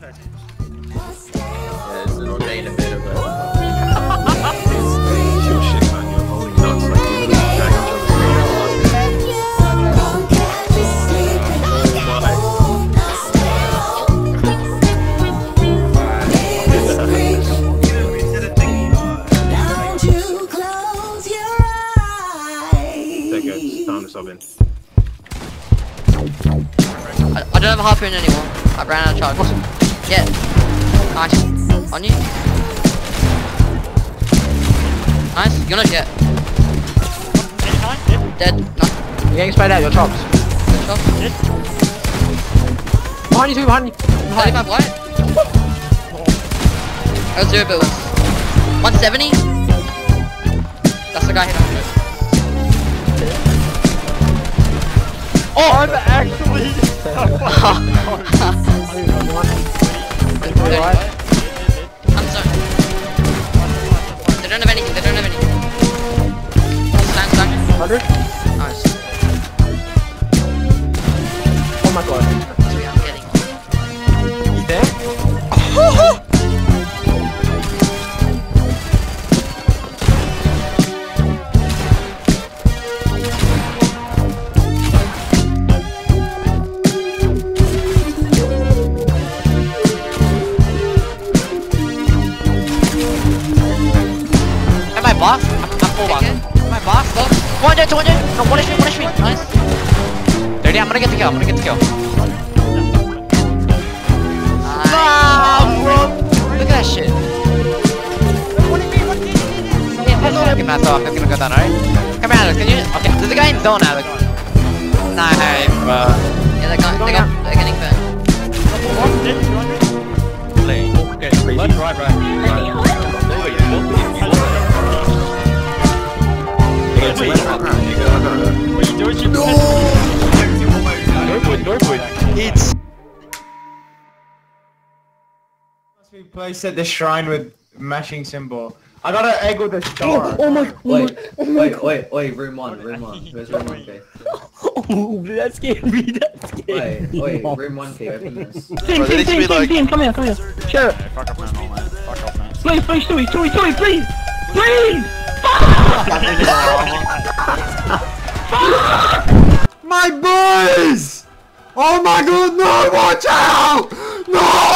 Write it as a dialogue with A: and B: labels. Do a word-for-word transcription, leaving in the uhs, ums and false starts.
A: Yeah, this is ordained a bit of a...
B: I, I don't have a harpoon anymore. I ran out of charge. Yeah. Nice. On you. Nice. You're not yet. Dead. Nice.
C: You're getting sprayed out, your chops.
B: Chops.
C: Behind you two, behind you.
B: thirty-five white. Oh, zero bills. one seventy. That's the guy hit on it.
D: Oh, I'm actually.
B: I'm sorry. They don't have anything. They don't have anything. Stand, stand.
C: one hundred?
B: Nice.
C: Oh my god.
B: Sweet, I'm getting.
C: You there? Am I boss? I'm, I'm full boss. Am I boss? two hundred, two hundred! No, one H P, one H P! Nice. thirty, I'm gonna get the kill, I'm gonna get the kill.
B: Nice.
C: Ah, bro! Look at that shit. Yeah, let's fucking mess off. I'm gonna go down, alright? Come here, Alex, can you? Okay, there's a guy in zone, Alex. Nice, bro.
B: Yeah, they got, they got, they're getting fair.
D: Left, right, right.
E: It's must be placed at the shrine with mashing symbol. I got an egg with a star.
A: Oh my, wait, wait, wait, wait, room one, room one. Where's room one, K?
D: Oh, that scared me, that scared
A: Wait,
D: me.
A: wait, room one, K, open this.
F: Team, team, team, team, team, come here, come here. Share it.
D: Fuck off, man, man. Fuck off, man.
F: Please, please, Stewie, Stewie, Stewie, please! Please!
E: My boys! Oh my god, no, watch out! No!